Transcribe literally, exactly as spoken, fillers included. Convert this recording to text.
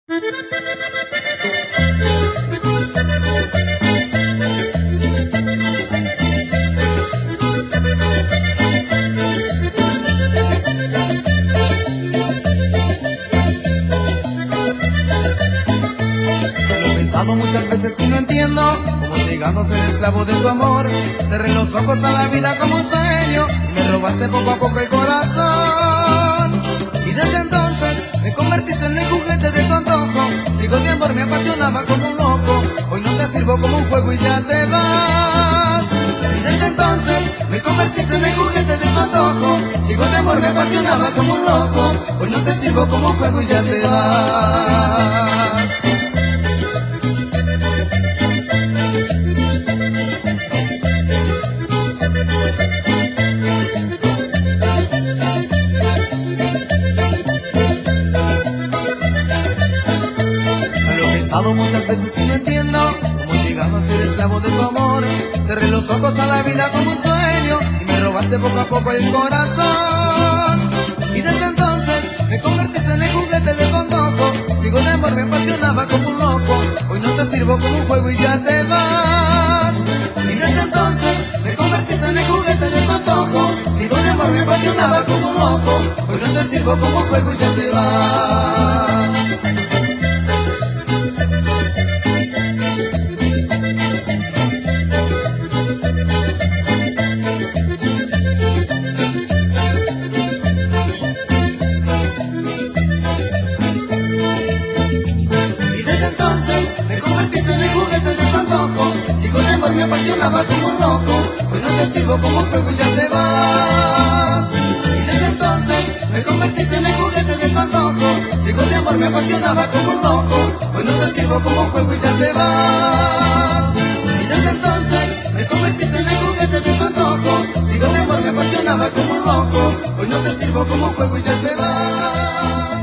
Muchas veces y no entiendo cómo llegamos a ser esclavo de tu amor. Cerré los ojos a la vida como un sueño y me robaste poco a poco el corazón. Y desde entonces me convertiste en el juguete de tu antojo. Sigo de amor, me apasionaba como un loco. Hoy no te sirvo como un juego y ya te vas. Y desde entonces me convertiste en el juguete de tu antojo. Sigo de amor, me apasionaba como un loco. Hoy no te sirvo como un juego y ya te vas. Muchas veces y no entiendo cómo llegamos a ser esclavo de tu amor. Cerré los ojos a la vida como un sueño y me robaste poco a poco el corazón. Y desde entonces me convertiste en el juguete de tu antojo. Sigo de amor, me apasionaba como un loco. Hoy no te sirvo como un juego y ya te vas. Y desde entonces me convertiste en el juguete de tu antojo. Sigo de amor, me apasionaba como un loco. Hoy no te sirvo como un juego y ya te vas. Me apasionaba como un loco, hoy no te sirvo como un juego y ya te vas. Y desde entonces me convertiste en el juguete de tu antojo. Sigo de amor, me apasionaba como un loco, hoy no te sirvo como un juego y ya te vas. Y desde entonces me convertiste en el juguete de tu antojo. Sigo de amor, me apasionaba como un loco, hoy no te sirvo como un juego y ya te vas.